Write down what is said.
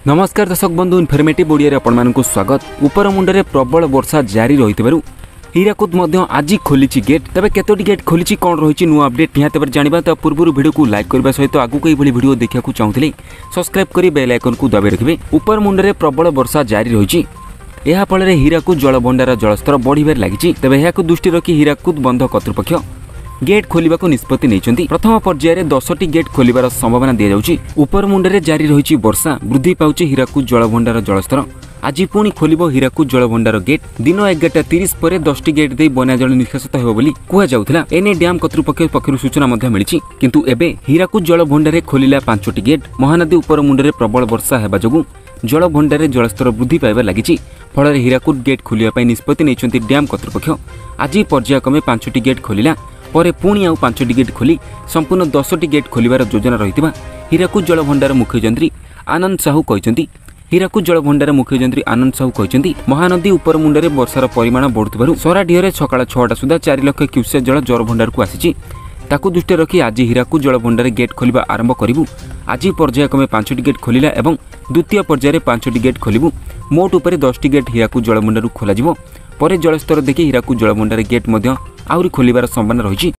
नमस्कार दर्शक बंधु इनफर्मेटिव ओडिया आपको स्वागत। उपर मुंडे प्रबल वर्षा जारी रही हीराकुद आज खोली गेट तेज केतोटी गेट खोली कौन रही नुआ अपडेट निहाती जाना तो पूर्व वीडियो को लाइक करने सहित आगू को वीडियो देखा चाहूँगे सब्सक्राइब कर बेल आइकन को दबाई रखिए। उपर मुंडे प्रबल वर्षा जारी रही फल हीराकुद जलभंडार जलस्तर बढ़िबार लगी। तेज यह दृष्टि रखी हीराकुद बंध कर्तृपक्ष गेट खोलिबा को निष्पत्ति नहीं। प्रथम पर्यायर 10टी गेट खोलिबार संभावना दि जाउछि। उपर मुंडे जारी रही वर्षा वृद्धि पाउछि हीराकुद जलभंडार जलस्तर आज पुणी खोलिबो हीराकुद जलभंडार गेट दिन 11:30 पर 10टी गेट दे बन्या जल निष्कासित हेबो बोली कुहा जाउथला। एने डैम कर्तृपक्ष पक्षरु सूचना मध्य मिलिछि किंतु एबे हीराकुद जलभंडार खोलिला 5टी गेट। महानदी उपर मुंडे प्रबल वर्षा हेबा जोगु जलभंडार जलस्तर वृद्धि पाइबार लगी। फल हीराकुद गेट खोलिया निष्पत्ति नहीं डैम कर्तृपक्ष। आज पर्यायक्रमे 5टी गेट खोलिला परे पुणी आउ 5टी गेट खोली संपूर्ण 10टी गेट खोलिबार योजना रही हीराकुद जलभंडार मुख्यमंत्री आनंद साहू कहते। हीराकुद जलभंडार मुख्यमंत्री आनंद साहू कहते महानदी उपर मुंडे वर्षार परिमाण बढ़ुथिबारु सराडीहरे सकाळ 6टा सुधा 4 लाख क्यूसेक जल जलभंडार को आसीछि। ताकू दृष्टि रखी आज हीराकुद जलभंडार गेट खोलिबा आरंभ करिबु। आज पर्यायक्रमे 5टी गेट खोलिला एवं द्वितीय पर्यायर 5टी गेट खोलिबु। मोट उपरे 10टी गेट हीराकुद जलभंडार खोला जिवो। परे जलस्तर देखि हीराकुद जलभंडार गेट मध्य आउरी खोलिबार संभावना रही।